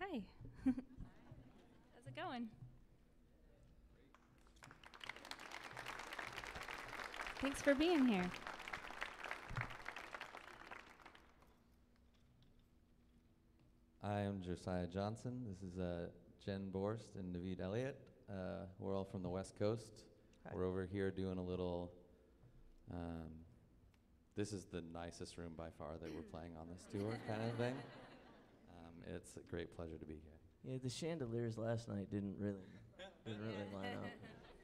Hi. How's it going? Thanks for being here. I am Josiah Johnson. This is Jen Borst and Naveed Elliott. We're all from the West Coast. Hi. We're over here doing a little, this is the nicest room by far that we're playing on this tour kind of thing. It's a great pleasure to be here. Yeah, the chandeliers last night didn't really line up.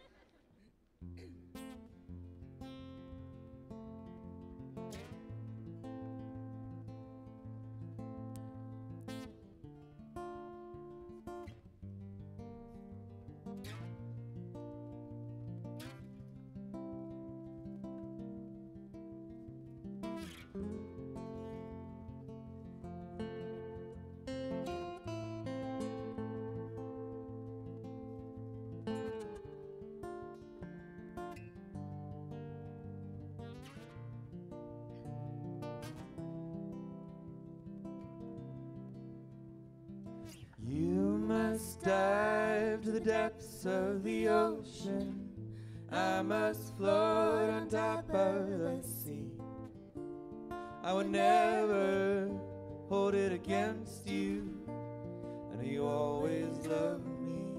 You must dive to the depths of the ocean. I must float on top of the sea. I would never hold it against you, and you always loved me.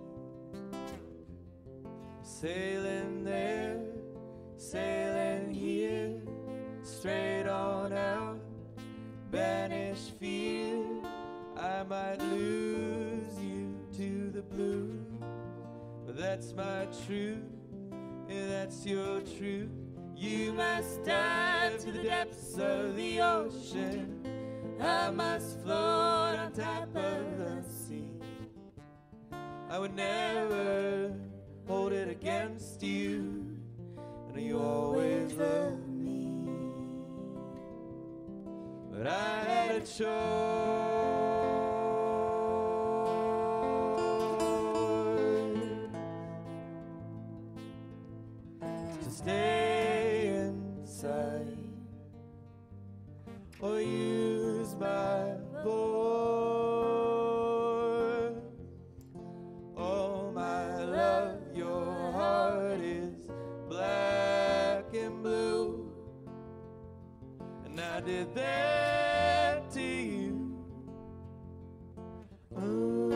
Sailing there, sailing here, straight on out, banish fear. I might lose you to the blue, but that's my truth, and that's your truth. You must dive to the depths of the ocean. I must float on top of the sea. I would never hold it against you, and you always loved me. But I had a choice. Stay inside or use my voice. Oh my love, your heart is black and blue, and I did that to you. Ooh.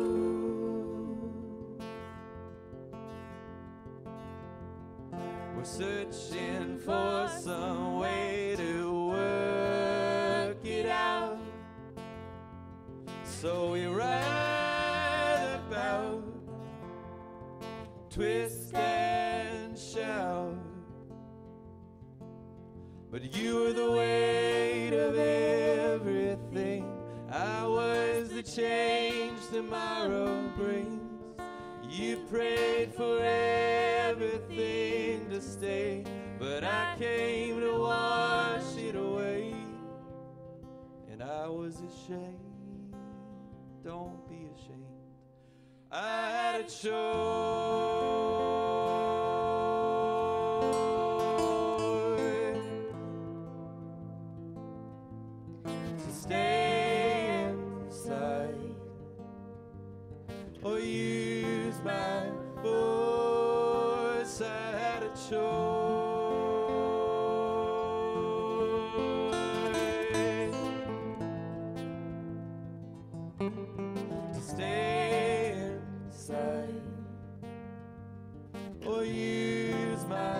We're searching for some way to work it out, so we write about, twist and shout. But you were the weight of everything. I was the change tomorrow brings. You prayed for everything to stay, but I came to wash it away. And I was ashamed. Don't be ashamed. I had a choice to stay inside or use my voice. I had a choice to stay inside or use my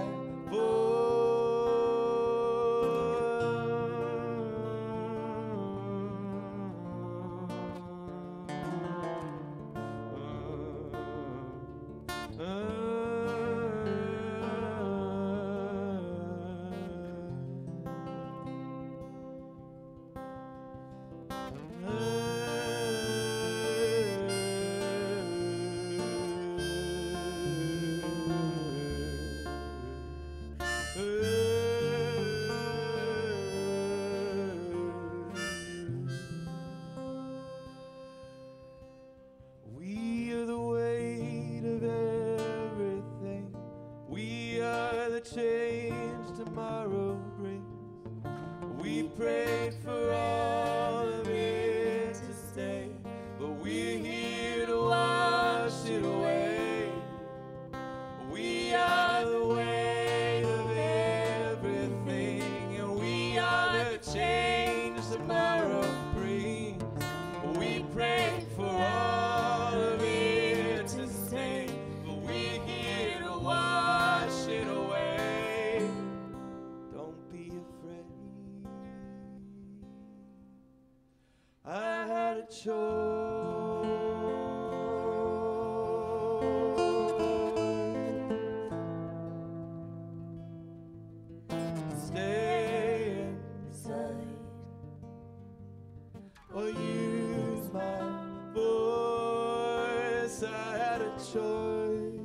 voice. choice.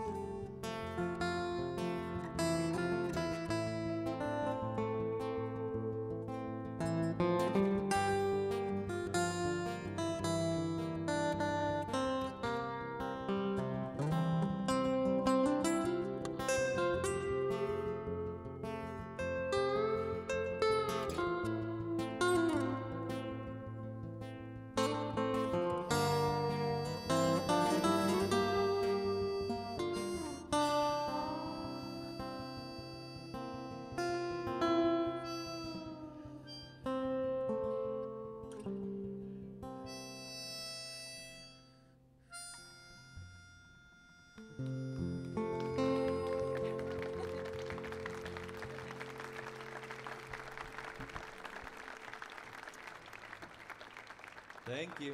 Thank you.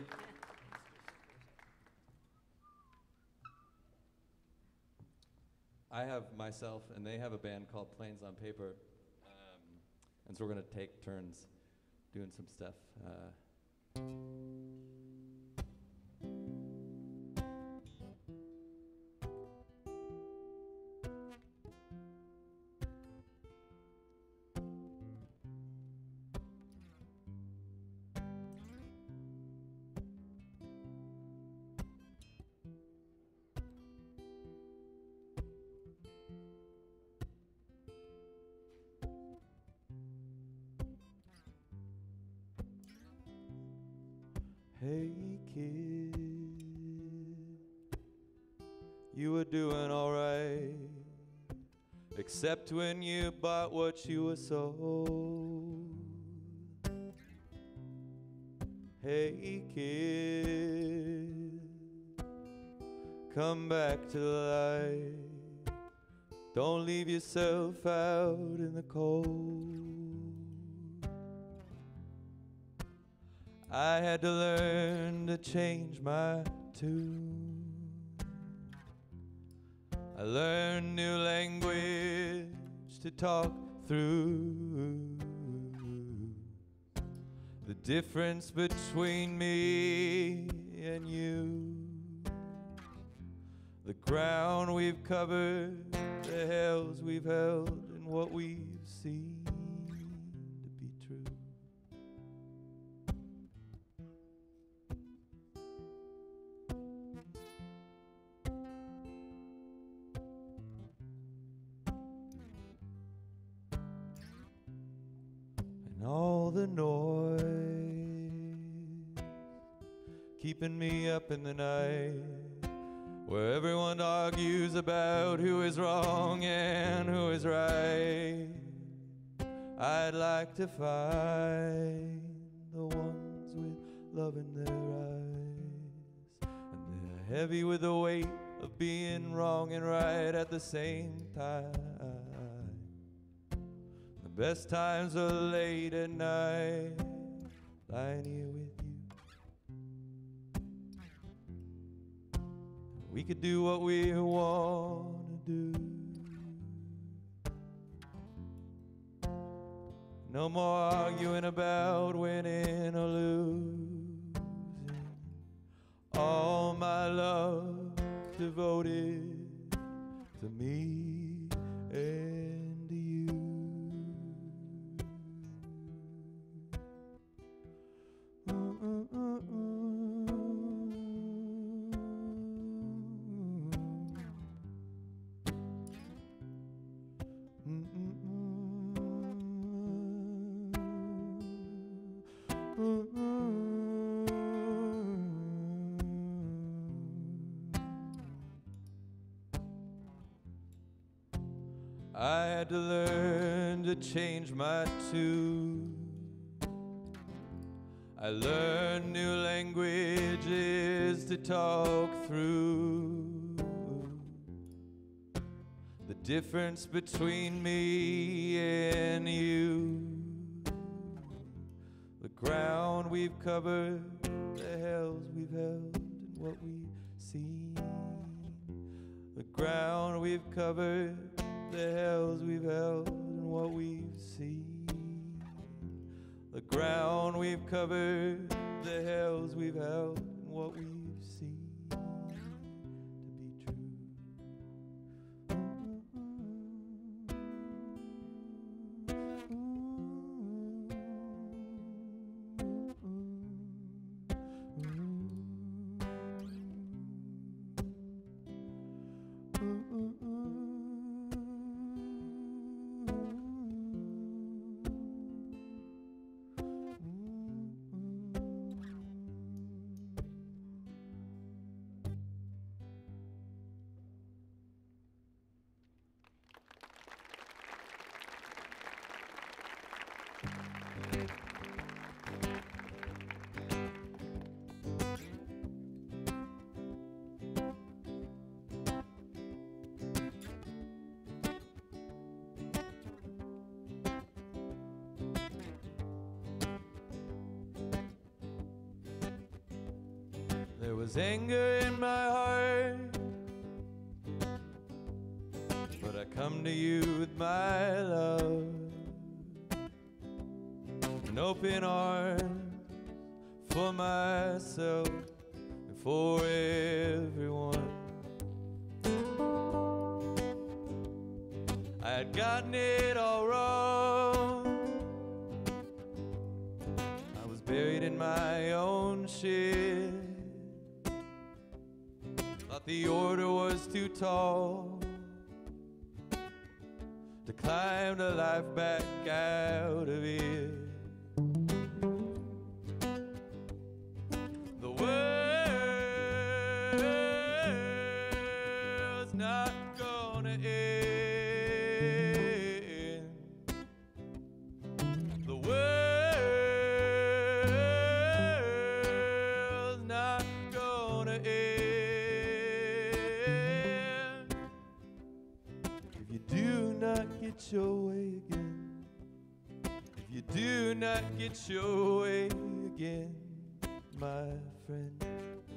I have myself, and they have a band called Planes on Paper, and so we're going to take turns doing some stuff. Hey kid, you were doing alright, except when you bought what you were sold. Hey kid, come back to life, don't leave yourself out in the cold. I had to learn to change my tune. I learned new language to talk through the difference between me and you. The ground we've covered, the hells we've held, and what we've seen to be true. All the noise keeping me up in the night, where everyone argues about who is wrong and who is right. I'd like to find the ones with love in their eyes, and they're heavy with the weight of being wrong and right at the same time. The best times are late at night, lying here with you. We could do what we want to do. No more arguing about winning or losing. All my love devoted to me and to you. I had to learn to change my tune. I learned new languages to talk through the difference between me and you. The ground we've covered, the hells we've held, and what we've seen. The ground we've covered, the hells we've held, and what we've seen. The ground we've covered, the hells we've held, and what we've seen to There was anger in my heart, but I come to you with my love, an open arms for myself and for everyone. I had gotten it all wrong. I was buried in my own shit. Thought the order was too tall to climb the life back out of it. The world's not gonna end. The world's not gonna end. If you do not get your way again, if you do not get your way again, my friend.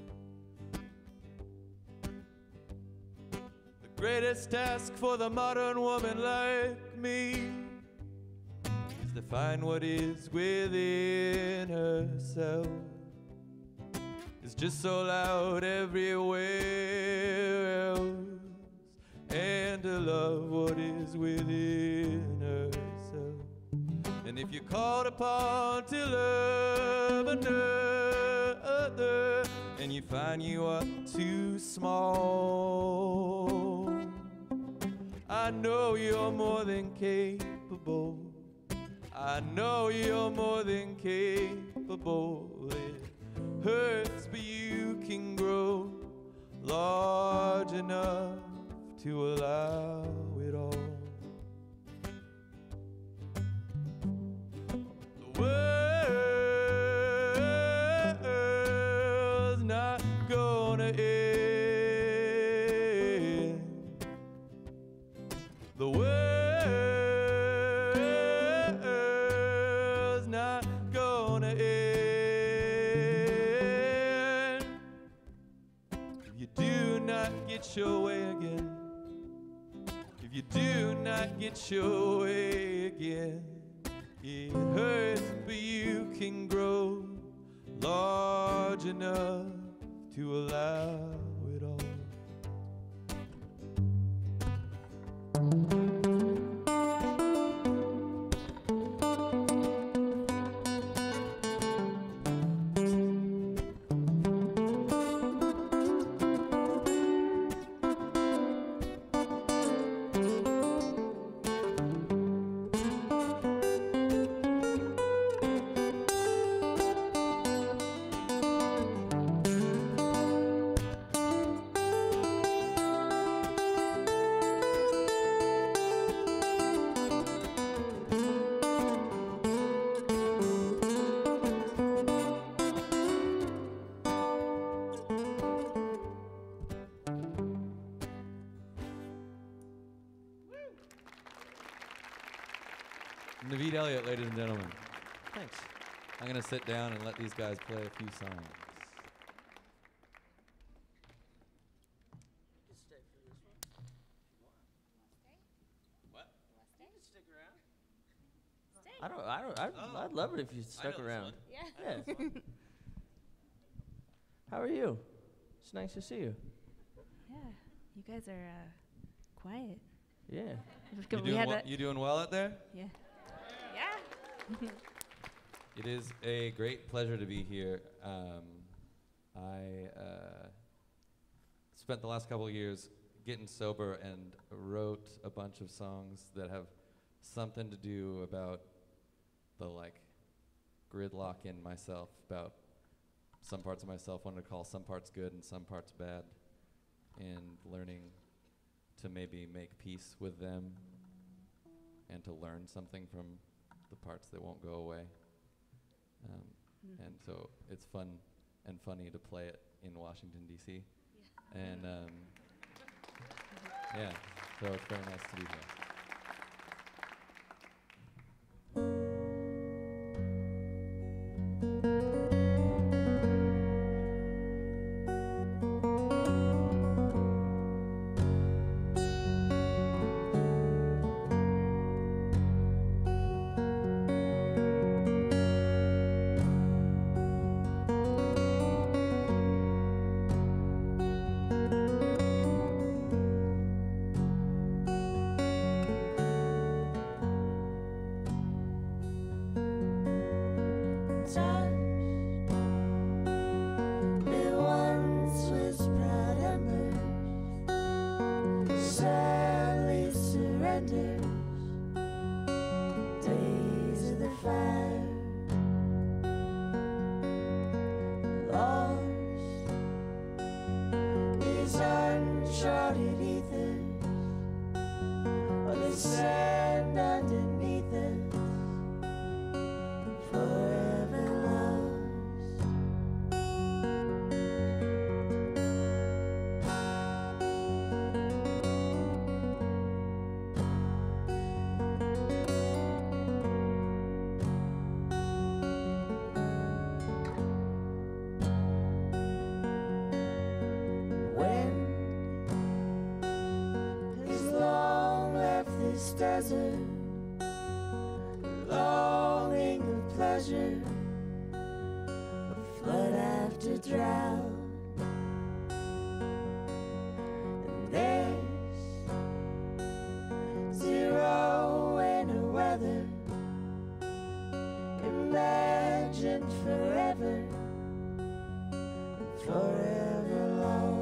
The greatest task for the modern woman like me is to find what is within herself. It's just so loud everywhere else, and to love what is within herself. And if you're called upon to love another, and you find you are too small, I know you're more than capable. I know you're more than capable. It hurts, but you can grow large enough to allow it all. The world's not gonna end. The world's not gonna end. If you do not get your way again, if you do not get your way again, it hurts, but you can grow large enough to allow it all. Naveed Elliott, ladies and gentlemen. Thanks. I'm going to sit down and let these guys play a few songs. I'd love it if you stuck around. Yeah. Yeah. How are you? It's nice to see you. Yeah. You guys are quiet. Yeah. You doing well out there? Yeah. Yeah. It is a great pleasure to be here. I spent the last couple of years getting sober and wrote a bunch of songs that have something to do about the like gridlock in myself, about some parts of myself wanted to call some parts good and some parts bad, and learning to maybe make peace with them and to learn something from the parts that won't go away. And so it's fun and funny to play it in Washington, D.C. And yeah, so it's very nice to be here. Desert, longing of pleasure, a flood after drought, and there's zero winter weather, imagined forever, and forever lost.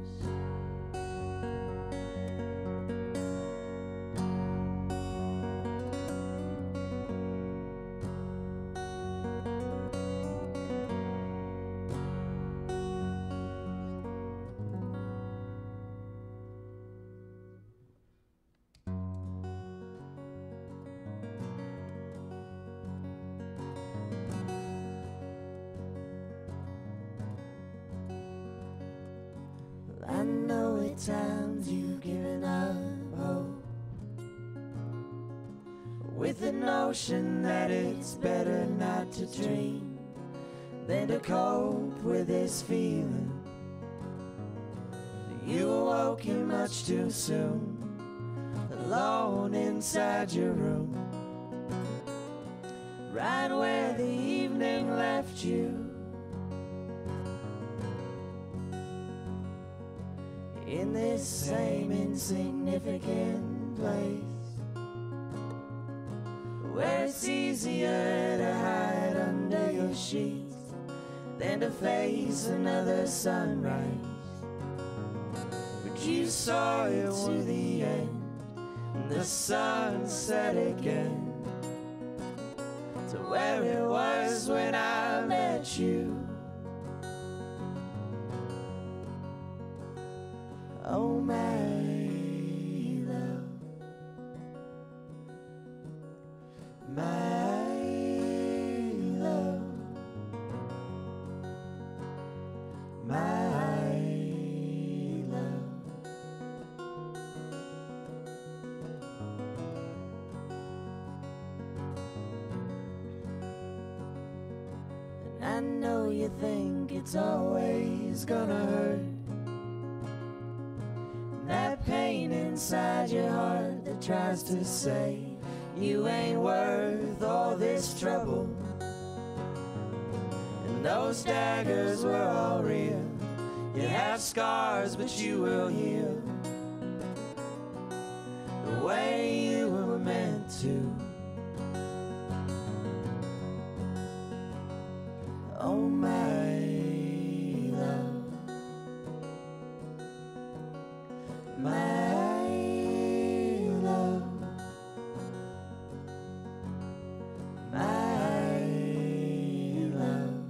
I know at times you've given up hope, with the notion that it's better not to dream than to cope with this feeling. You awoken much too soon, alone inside your room, right where the evening left you. In this same insignificant place, where it's easier to hide under your sheets than to face another sunrise. But you saw it to the end, and the sun set again, to where it was when I met you. Oh my love, my love, my love. And I know you think it's always gonna hurt, that pain inside your heart that tries to say you ain't worth all this trouble. And those daggers were all real. You have scars, but you will heal the way you were meant to. Oh my love, my love, my love.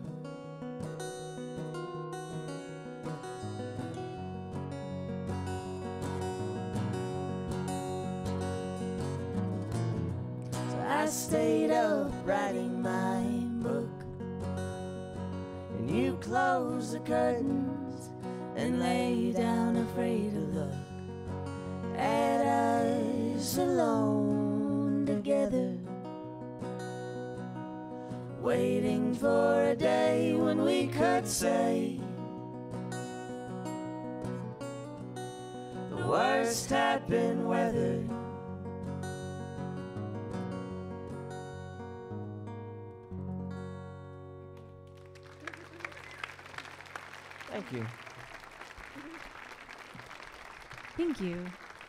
So I stayed up writing my book, and you closed the curtains and lay down afraid to look at us alone together, waiting for a day when we could say the worst had been weathered. Thank you. Thank you.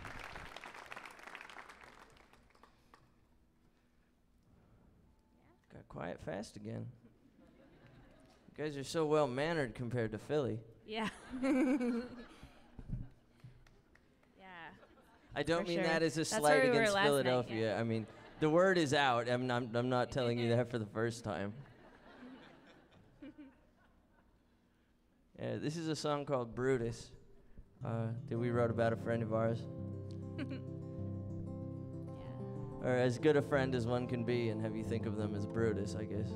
Got quiet fast again. You guys are so well mannered compared to Philly. Yeah. Yeah. I don't For mean sure. that as a That's slight where we were against last night, Philadelphia. yeah. I mean, the word is out. I'm not telling you that for the first time. Yeah, this is a song called Brutus that we wrote about a friend of ours. Yeah. Or as good a friend as one can be, and have you think of them as Brutus, I guess.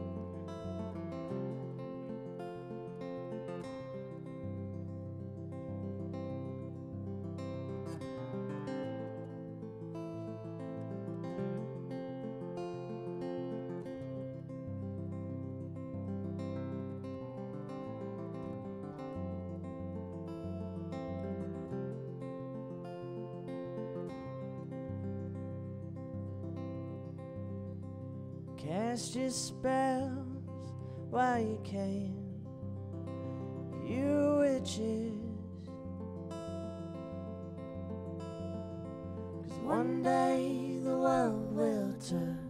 Cast your spells while you can, you witches. 'Cause one day the world will turn,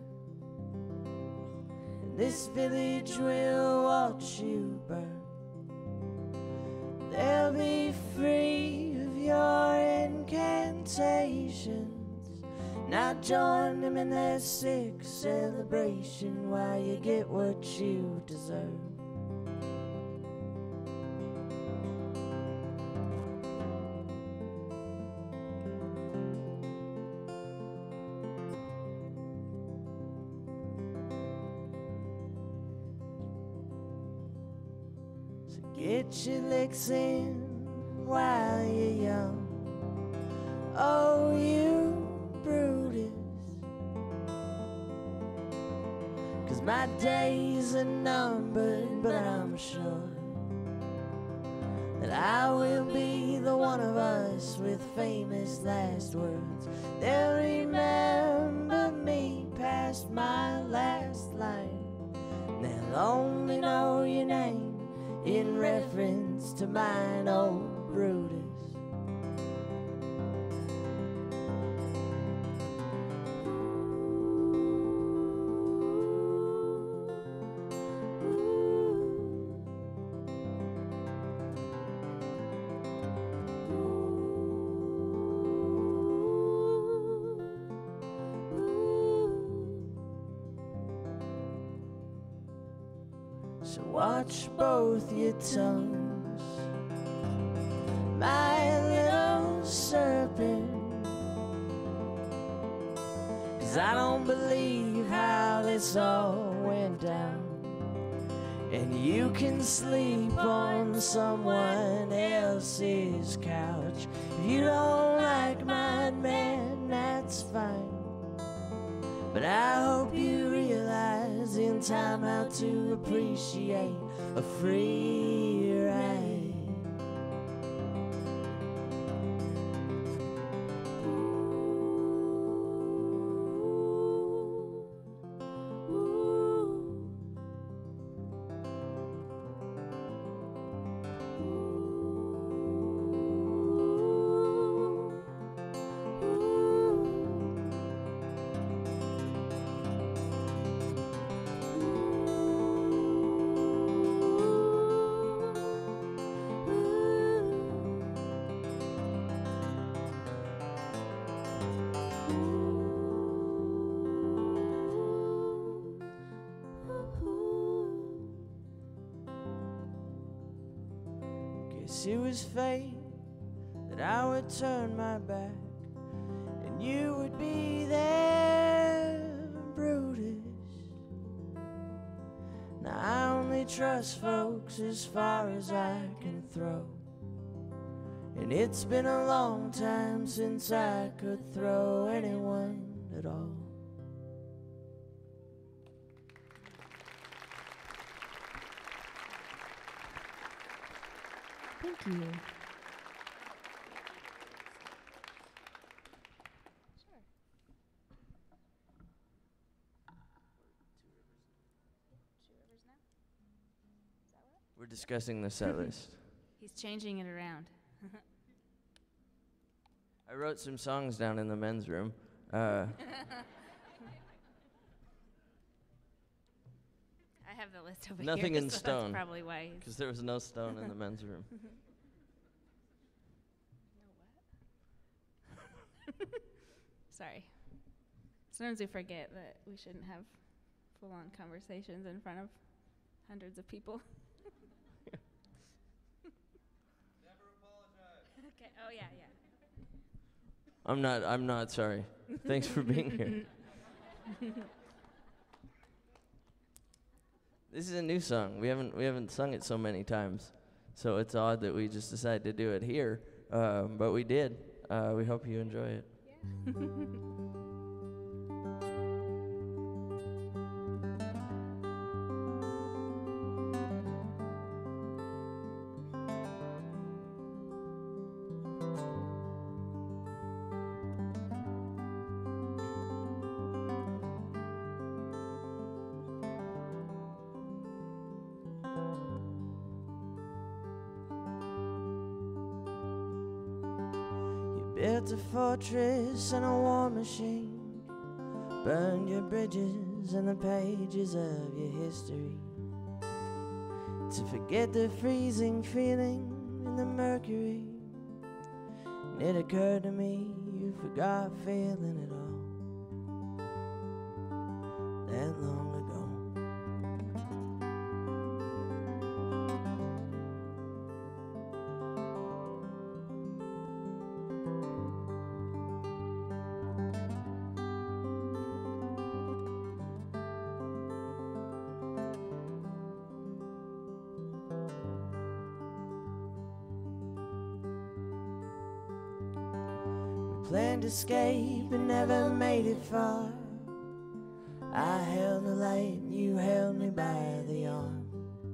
and this village will watch you burn. They'll be free of your incantations. Now join them in their sick celebration while you get what you deserve. So get your licks in while you're young. Oh, you Brutus, 'cause my days are numbered, but I'm sure that I will be the one of us with famous last words. They'll remember me past my last line. They'll only know your name in reference to mine, old Brutus. So watch both your tongues, my little serpent, 'cause I don't believe how this all went down. And you can sleep on someone else's couch. If you don't like mine, man, that's fine. But I hope you realize in time how to appreciate a free ride. guess it was fate that I would turn my back and you would be there, Brutus. Now I only trust folks as far as I can throw, and it's been a long time since I could throw anyone at all. Thank you. We're discussing the set list. He's changing it around. I wrote some songs down in the men's room. I have the list over Nothing here. in so stone. That's probably why. Because there was no stone in the men's room. Sorry. Sometimes we forget that we shouldn't have full-on conversations in front of hundreds of people. Never apologize. Okay. Oh yeah, yeah. I'm not sorry. Thanks for being here. This is a new song. We haven't sung it so many times, so it's odd that we just decided to do it here. But we did. We hope you enjoy it. Yeah. Built a fortress and a war machine, burned your bridges and the pages of your history, to forget the freezing feeling in the mercury. And it occurred to me you forgot feeling it all that long ago. Planned escape and never made it far. I held the light and you held me by the arm.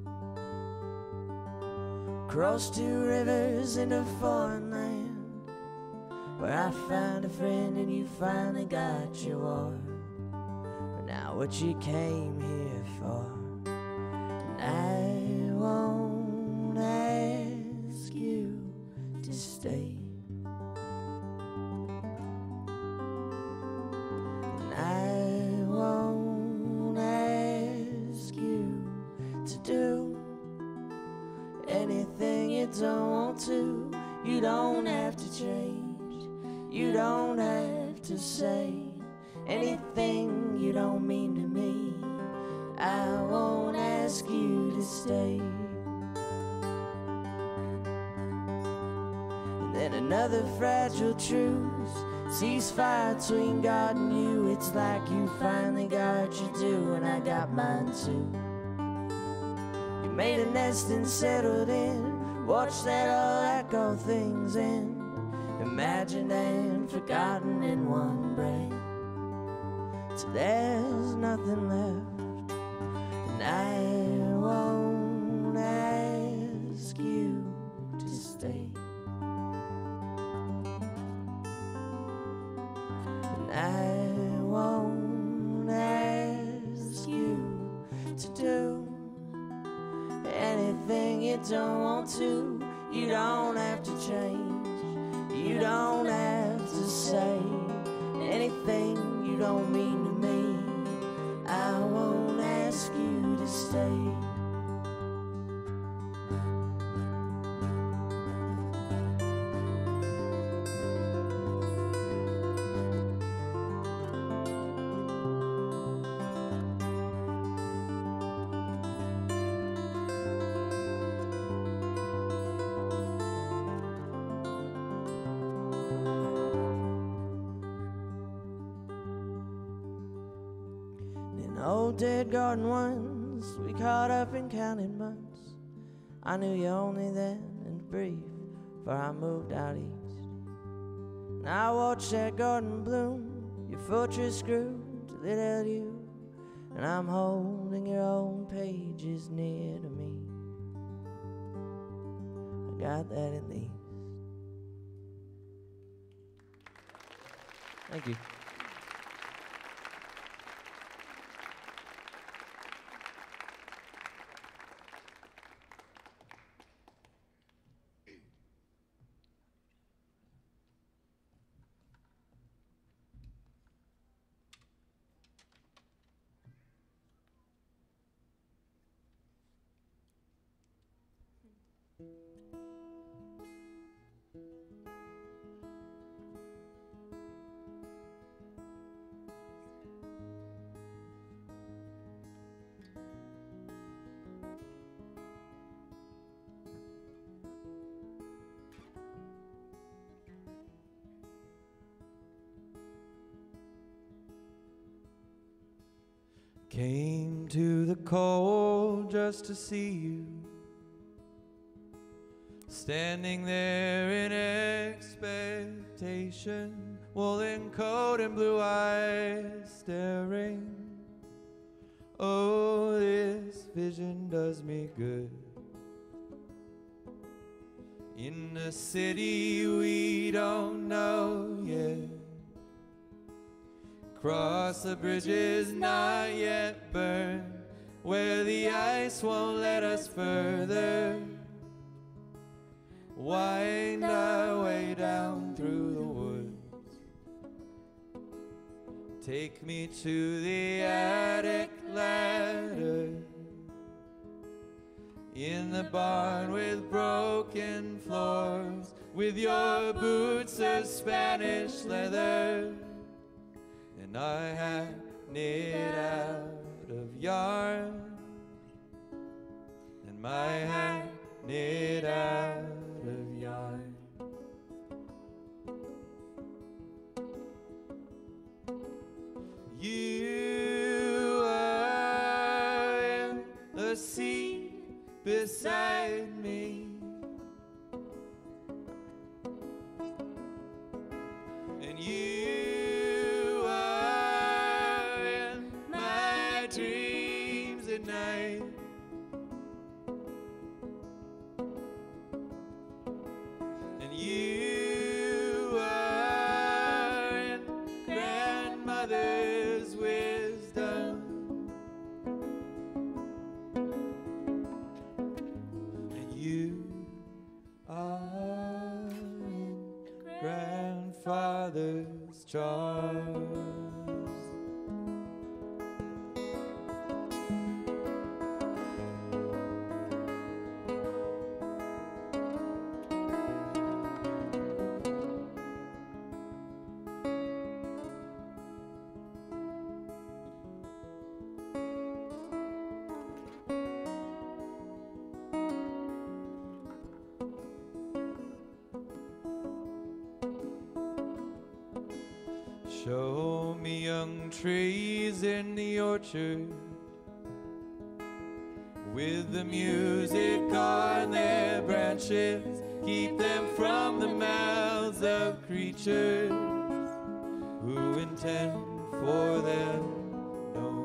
Crossed 2 rivers into foreign land, where I found a friend and you finally got your war. But now what you came here for, and I won't ask you to stay. Don't want to, you don't have to change, you don't have to say anything you don't mean to me. I won't ask you to stay. And then another fragile truce, ceasefire between God and you. It's like you finally got your due and I got mine too. You made a nest and settled in, watch that all echo things in, imagined and forgotten in one breath, till there's nothing left. And I won't ask you to stay. And I won't ask you to do anything you don't want to. You don't have to change, you don't have to say anything you don't mean to me. I won't ask you to stay. old dead garden once. We caught up and counted months. I knew you only then and brief, for I moved out east. And I watched that garden bloom, your fortress grew till it held you. And I'm holding your own pages near to me. I got that in the east. Thank you. Came to the cold just to see you, standing there in expectation, woolen coat and blue eyes staring. Oh, this vision does me good. In a city we don't know yet, cross the bridges not yet burned, where the ice won't let us further. Wind our way down through the woods. Take me to the attic ladder, in the barn with broken floors, with your boots of Spanish leather. And I had knit out of yarn, and my hat knit out of yarn. You are in the seat beside me, and you night. And you are in grandmother's wisdom, and you are in grandfather's charms. Show me young trees in the orchard, with the music on their branches. Keep them from the mouths of creatures who intend for them no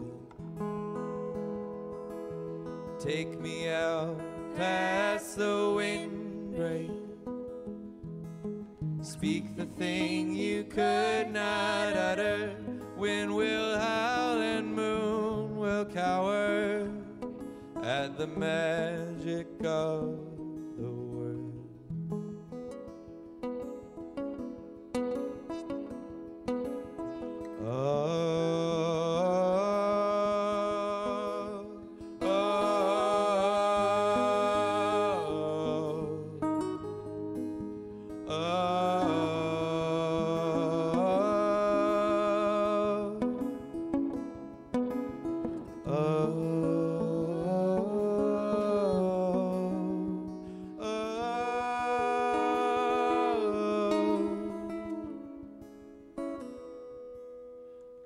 good. Take me out past the windbreak, speak the thing you could not utter. Wind will howl and moon will cower at the magic of the word.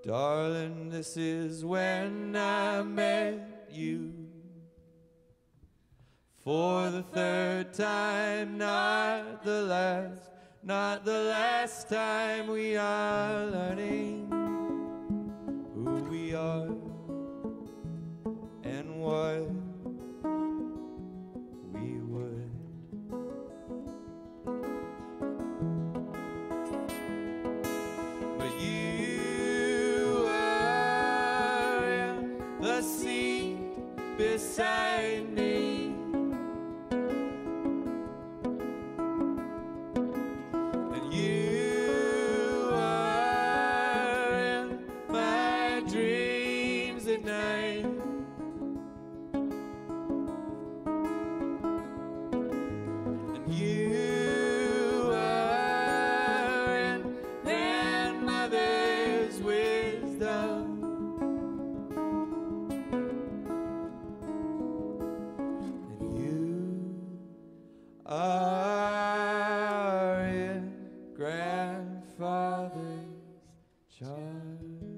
Darling, this is when I met you. For the third time, not the last time. We are learning who we are and what we would. But you are in the seat beside me. And you are in my dreams at night. And you are in grandmother's wisdom. And you are in grandfather's charm.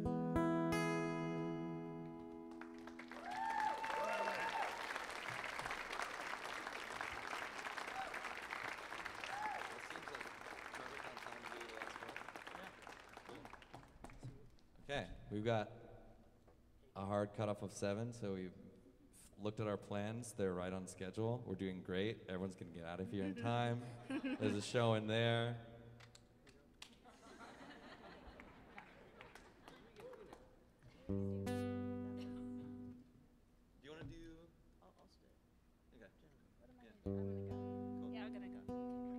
Okay, we've got a hard cutoff of 7, so we've looked at our plans. They're right on schedule. We're doing great. Everyone's going to get out of here in time. There's a show in there. Do you want to do? Okay. Yeah, I'm gonna go.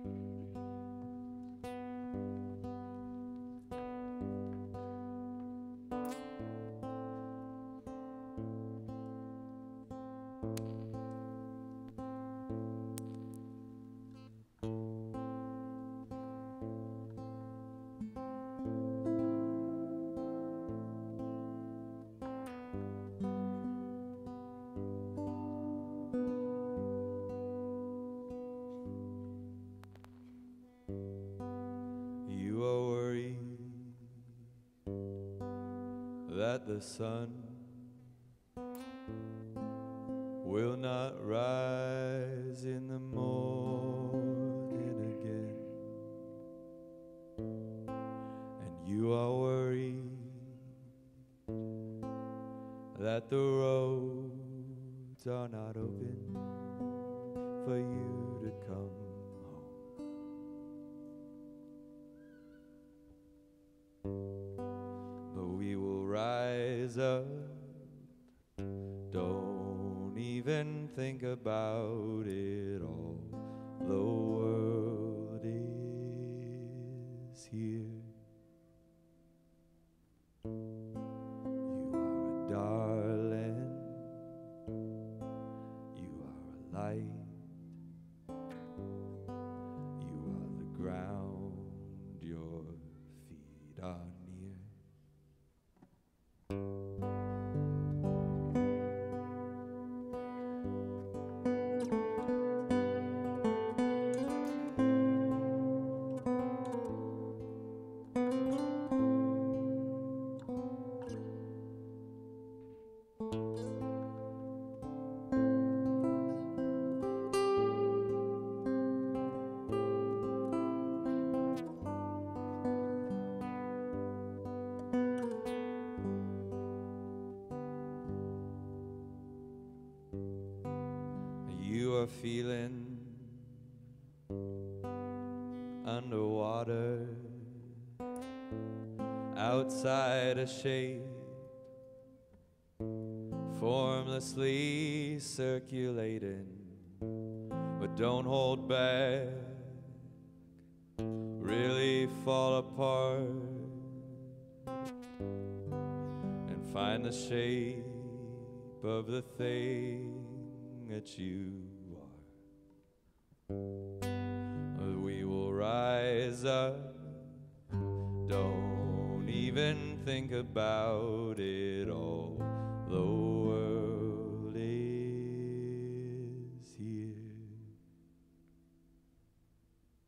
You are worried that the sun will not rise in the morning again. And you are worried that the roads are not open for you to come home. But we will rise up. Don't even think about it all. The world is here. You are a darling. You are a light. You are the ground your feet are near. You are feeling underwater, outside a shape, formlessly circulating. But don't hold back, really fall apart, and find the shape of the thing that you are. We will rise up. Don't even think about it all. The world is here.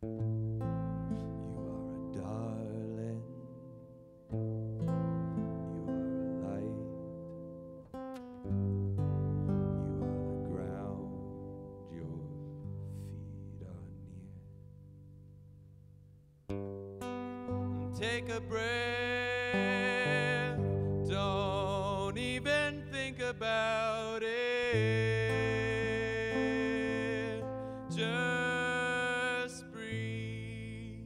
You are a darling. You Take a breath, don't even think about it, just breathe.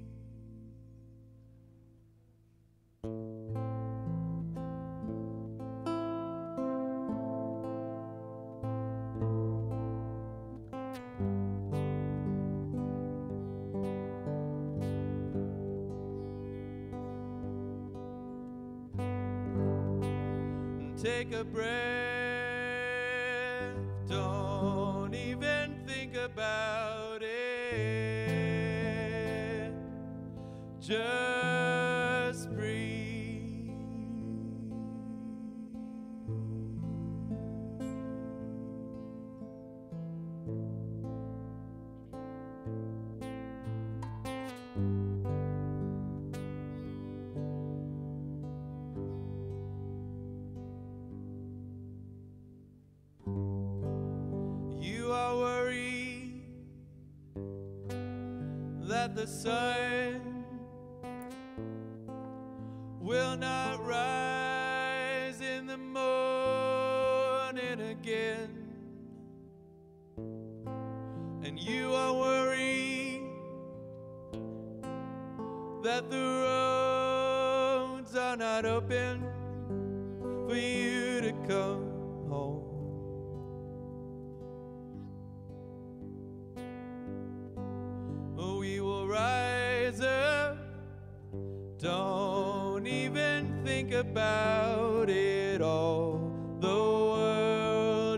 Take a breath, don't even think about it, just breathe. You are worried that the sun will not rise in the morning again, and you are worried that the roads are not open for you to come home. We will rise up, don't even think about it all. The world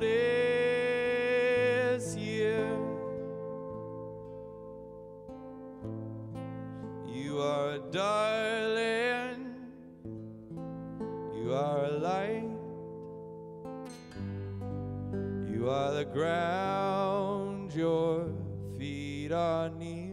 is here. You are a darling, you are a light, you are the ground your feet are near.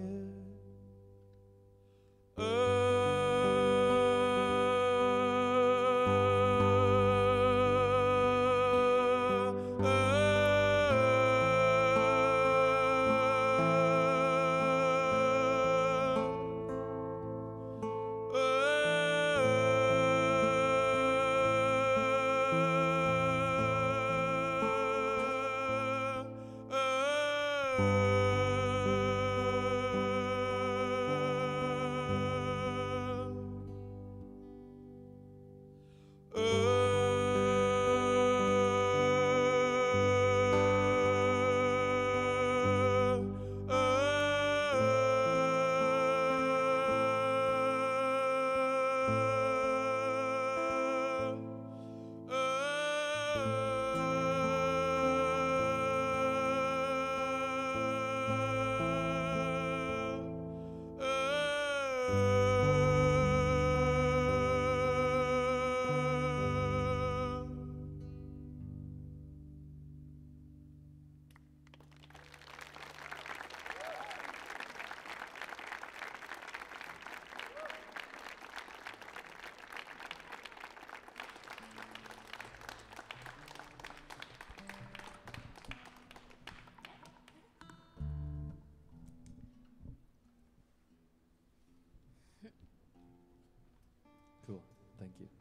Cool. Thank you.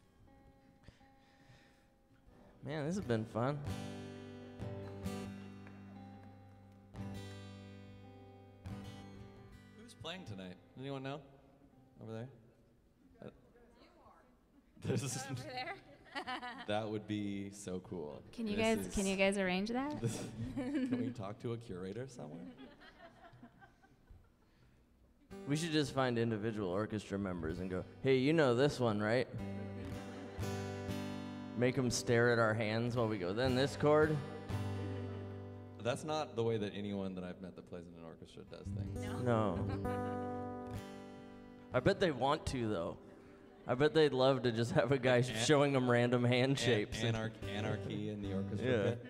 Man, this has been fun. Who's playing tonight? Anyone know? Over there? Over there. That would be so cool. Can you guys arrange that? Can we talk to a curator somewhere? We should just find individual orchestra members and go, hey, you know this one, right? Make them stare at our hands while we go, then this chord. That's not the way that anyone that I've met that plays in an orchestra does things. No. I bet they want to, though. I bet they'd love to just have a guy showing them random hand shapes. Anarchy in the orchestra Yeah. pit.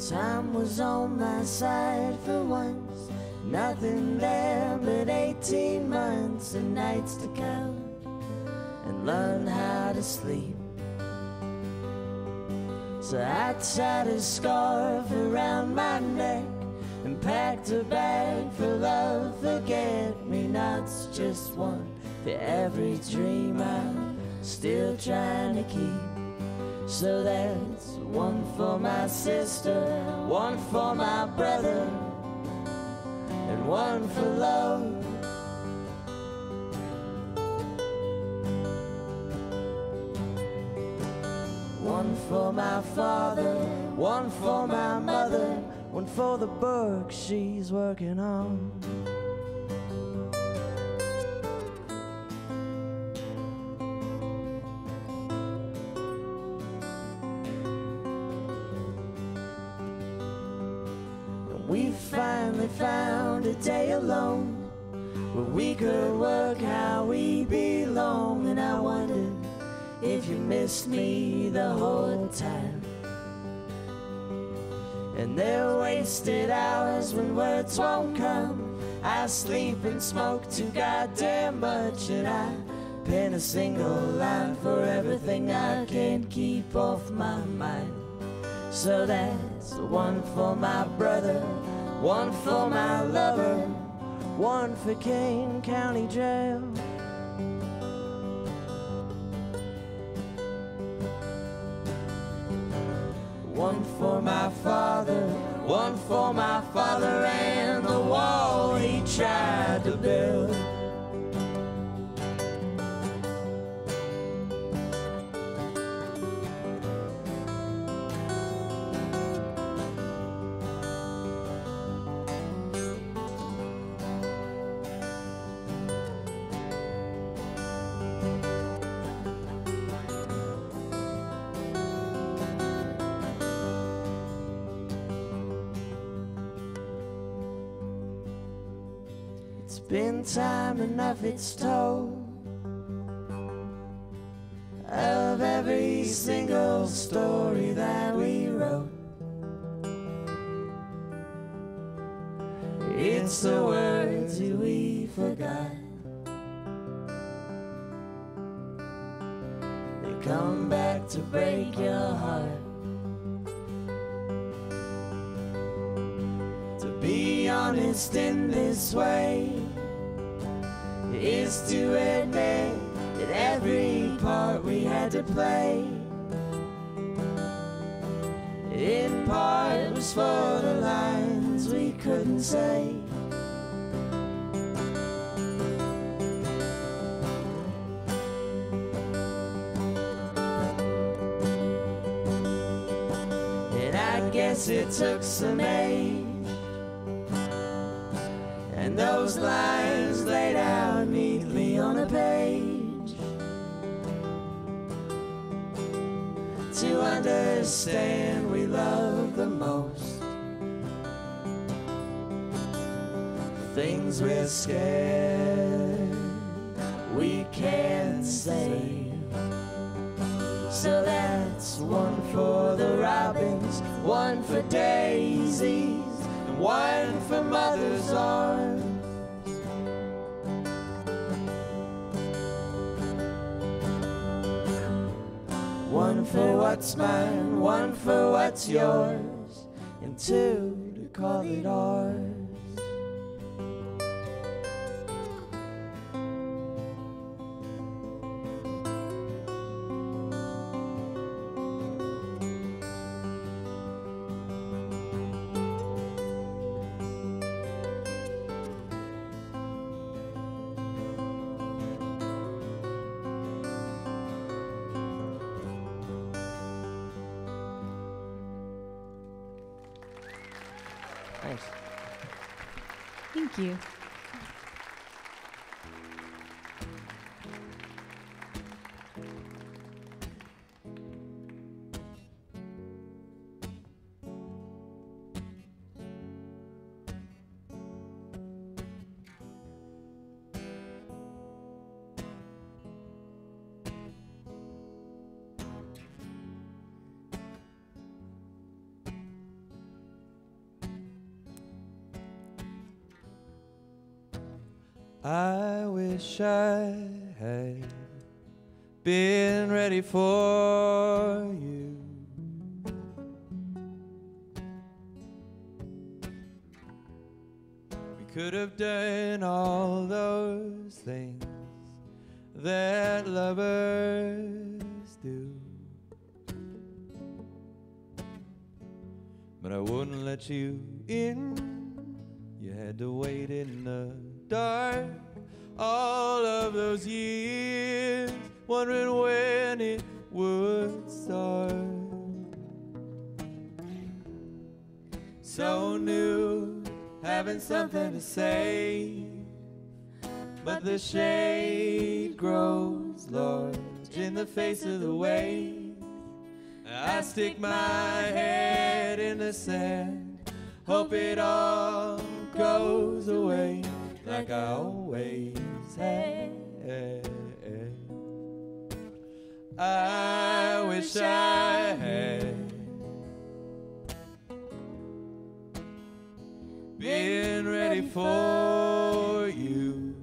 Time was on my side for once. Nothing there but 18 months and nights to count and learn how to sleep. So I tied a scarf around my neck and packed a bag for love, forget-me-nots, just one for every dream I'm still trying to keep. So that's one for my sister, one for my brother, and one for love. One for my father, one for my mother, one for the book she's working on. And we finally found a day alone where we could work how we belong. And I wondered if you missed me the whole time. And there wasted hours when words won't come. I sleep and smoke too goddamn much, and I pen a single line for everything I can't keep off my mind. So that's one for my brother, one for my lover, one for Kane County Jail. One for my father, one for my father, and the wall he tried to build. It's been time enough, it's told, of every single story that we wrote. It's the words that we forgot. They come back to break your heart. To be honest in this way is to admit that every part we had to play, in part was for the lines we couldn't say. And I guess it took some age, and those lines laid out neatly on a page, to understand we love the most things we're scared we can't save. So that's one for the robins, one for daisies, and one for mother's arms. One for what's mine, one for what's yours, and two to call it ours. Thanks. Thank you. I wish I had been ready for you. We could have done all those things that lovers do, but I wouldn't let you in. You had to wait in the dark all of those years, wondering when it would start. So new, having something to say, but the shade grows large in the face of the wave. I stick my head in the sand, hope it all goes away like I always have. I wish I had been ready for you.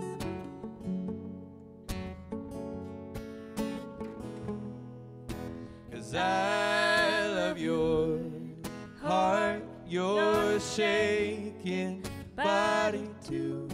'Cause I love your heart, your shaking body too,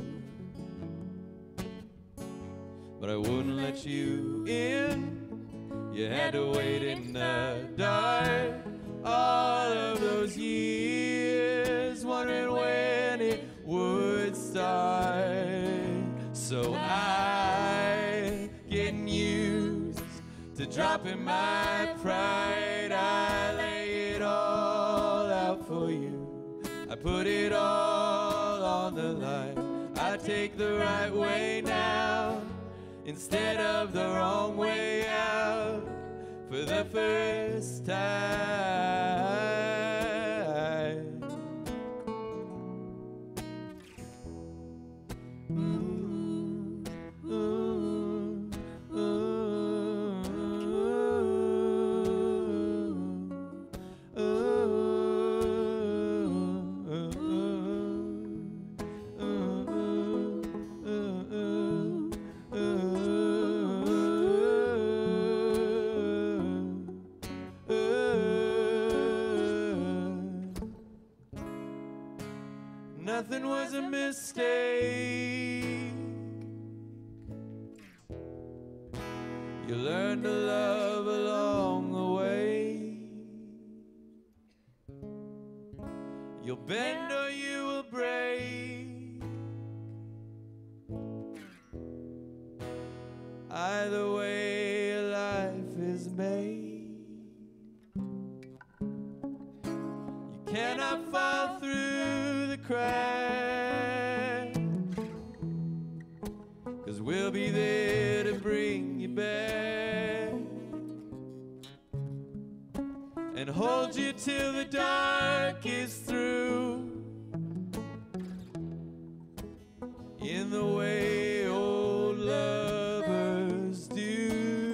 but I wouldn't let you in. You had to wait in the dark all of those years, wondering when it would start. So I, getting used to dropping my pride, I lay it all out for you. I put it all on the line. I take the right way now instead of the wrong way out for the first time. Nothing was a mistake. You learn to love along the way. You'll bend or you will break. Either way, life is made. You cannot fall through the cracks, 'cause we'll be there to bring you back and hold you till the dark is through, in the way old lovers do.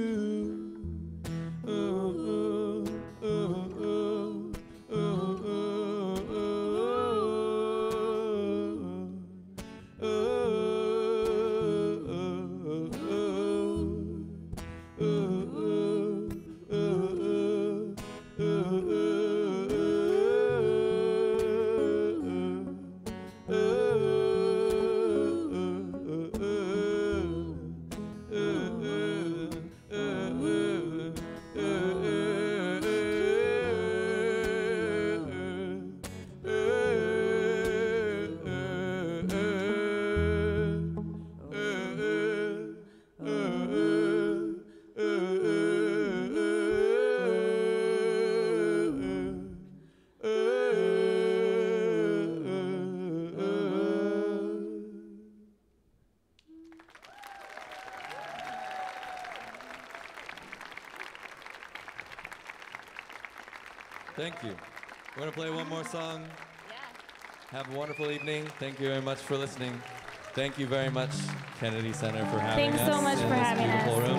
Thank you. We're going to play one more song. Yeah. Have a wonderful evening. Thank you very much for listening. Thank you very much, Kennedy Center, for having us. Thanks so much in for this having beautiful us.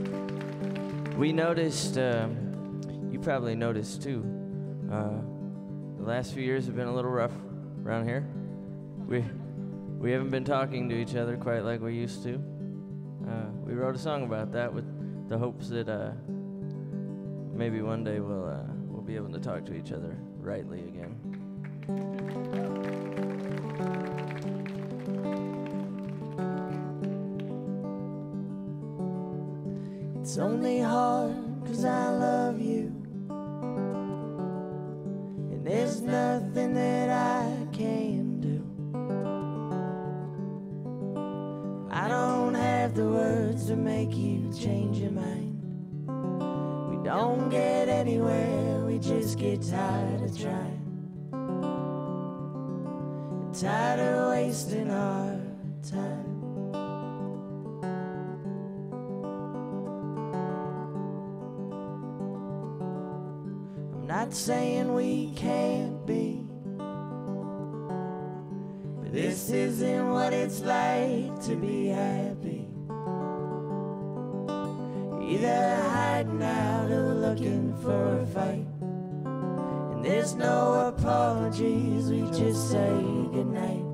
We noticed, you probably noticed too, The last few years have been a little rough around here. We haven't been talking to each other quite like we used to. We wrote a song about that with the hopes that maybe one day we'll be able to talk to each other rightly again. It's only hard 'cause I love you, and there's nothing that I can do. I don't have the words to make you change your mind. We don't get anywhere, we just get tired of trying, tired of wasting our time. Not saying we can't be, but this isn't what it's like to be happy. Either hiding out or looking for a fight, and there's no apologies, we just say goodnight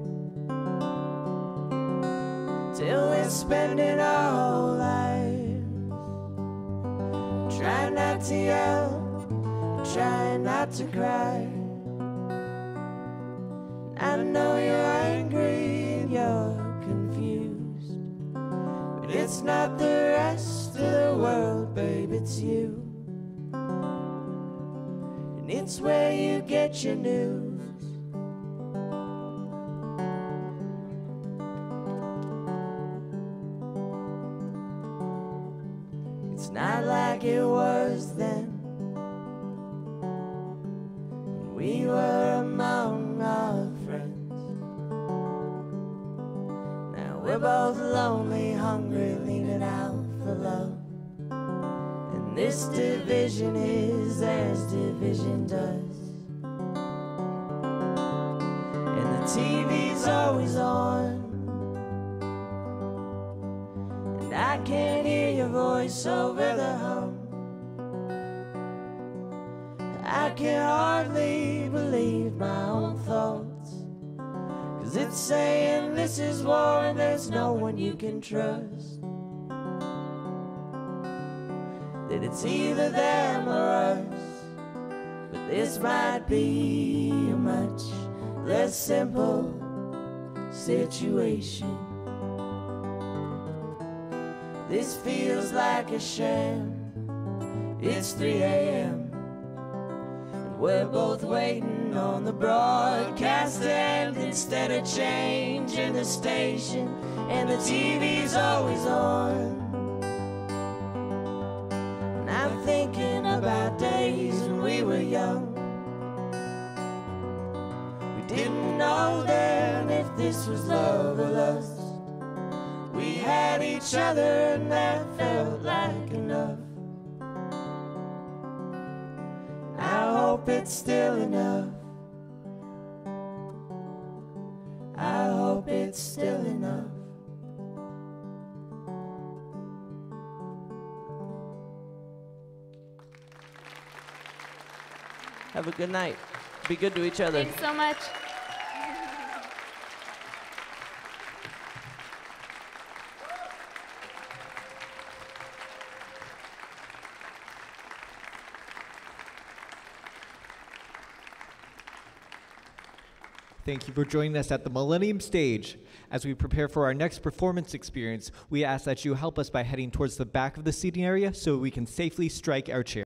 till we're spending our whole lives trying not to yell, trying not to cry. I know you're angry and you're confused, but it's not the rest of the world, babe, it's you. And it's where you get your news. It's not like it was then. We were among our friends. Now we're both lonely, hungry, leaning out for love. And this division is as division does. And the TV's always on, and I can't hear your voice over the hum. I can hardly believe my own thoughts, 'cause it's saying this is war and there's no one you can trust. That it's either them or us, but this might be a much less simple situation. This feels like a sham. It's 3 a.m. We're both waiting on the broadcast end instead of changing the station, and the TV's always on. And I'm thinking about days when we were young. We didn't know then if this was love or lust. We had each other and that felt like enough. I hope it's still enough. I hope it's still enough. Have a good night. Be good to each other. Thanks so much. Thank you for joining us at the Millennium stage. As we prepare for our next performance experience, we ask that you help us by heading towards the back of the seating area so we can safely strike our chair.